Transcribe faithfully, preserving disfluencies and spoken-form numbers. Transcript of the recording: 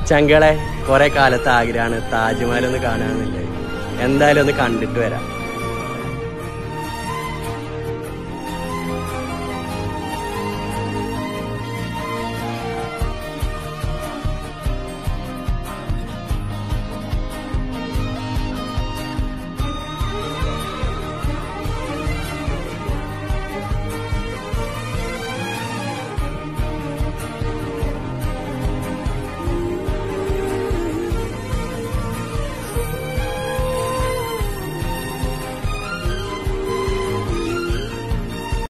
ചങ്കളെ കുറെ കാലത്തെ ആഗ്രഹമാണ് താജ്മഹൽ ഒന്ന് കാണാന്നുള്ളത്. എന്തായാലും ഒന്ന് കണ്ടിട്ട് വരാം.